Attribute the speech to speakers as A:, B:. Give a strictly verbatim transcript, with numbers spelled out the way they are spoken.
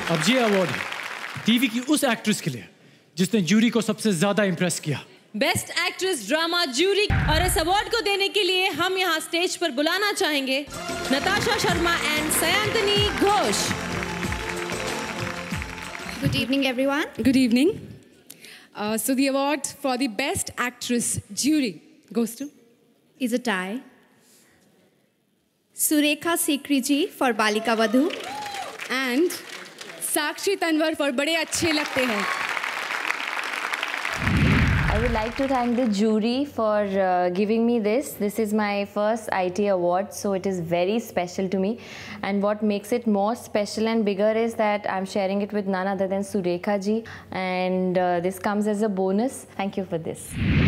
A: अब ये अवार्ड है टीवी की उस एक्ट्रेस के लिए जिसने जूरी को सबसे ज्यादा इंप्रेस किया।
B: Best actress drama jury. और इस अवार्ड को देने के लिए हम यहाँ स्टेज पर बुलाना चाहेंगे Natasha Sharma and Sayantani Ghosh.
C: Good evening, everyone.
D: Good evening. Uh, so the award for the best actress jury goes to
C: Is a tie. Surekha Sikri ji for Balika Vadhu
D: and Sakshi Tanwar for बड़े अच्छे लगते हैं.
E: I would like to thank the jury for uh, giving me this. This is my first I T award, so it is very special to me. And what makes it more special and bigger is that I'm sharing it with none other than Surekha ji. And uh, this comes as a bonus. Thank you for this.